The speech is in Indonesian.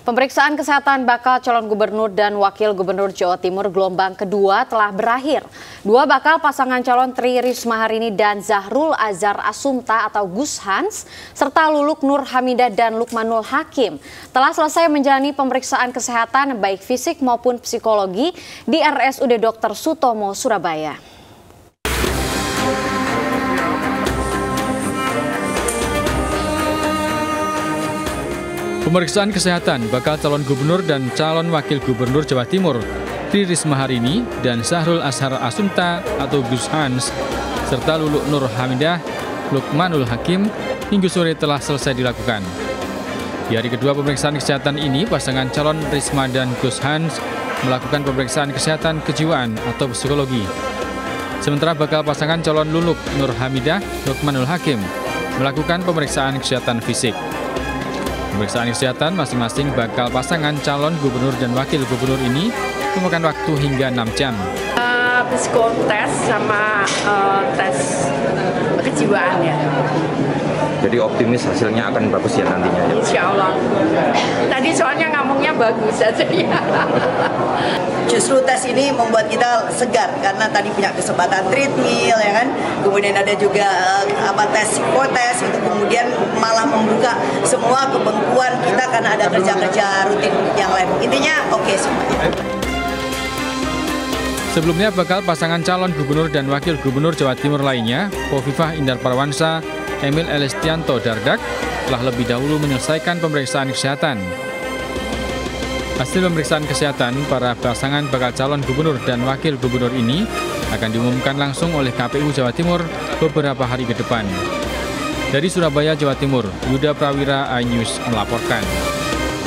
Pemeriksaan kesehatan bakal calon gubernur dan wakil gubernur Jawa Timur gelombang kedua telah berakhir. Dua bakal pasangan calon Tri Risma Harini dan Zahrul Azhar Asumta atau Gus Hans, serta Luluk Nur Hamidah dan Lukmanul Hakim telah selesai menjalani pemeriksaan kesehatan baik fisik maupun psikologi di RSUD Dr. Sutomo, Surabaya. Pemeriksaan kesehatan bakal calon gubernur dan calon wakil gubernur Jawa Timur, Tri Risma Harini dan Zahrul Azhar Asumta atau Gus Hans, serta Luluk Nur Hamidah, Lukmanul Hakim, minggu sore telah selesai dilakukan. Di hari kedua pemeriksaan kesehatan ini, pasangan calon Risma dan Gus Hans melakukan pemeriksaan kesehatan kejiwaan atau psikologi. Sementara bakal pasangan calon Luluk Nur Hamidah, Lukmanul Hakim melakukan pemeriksaan kesehatan fisik. Pemeriksaan kesehatan masing-masing bakal pasangan calon gubernur dan wakil gubernur ini memakan waktu hingga 6 jam. Psikotes sama tes kejiwaan ya. Jadi optimis hasilnya akan bagus ya nantinya ya? Insya Allah. Tadi soalnya ngomongnya bagus aja ya. Justru tes ini membuat kita segar karena tadi punya kesempatan treadmill ya kan. Kemudian ada juga tes psikotes itu kemudian malah membuka semua kebengkuan kita karena ada kerja-kerja rutin yang lain. Intinya oke semuanya. Sebelumnya bakal pasangan calon gubernur dan wakil gubernur Jawa Timur lainnya, Khofifah Indar Parawansa, Emil Elestianto Dardak, telah lebih dahulu menyelesaikan pemeriksaan kesehatan. Hasil pemeriksaan kesehatan para pasangan bakal calon gubernur dan wakil gubernur ini akan diumumkan langsung oleh KPU Jawa Timur beberapa hari ke depan. Dari Surabaya, Jawa Timur, Yuda Prawira, iNews melaporkan.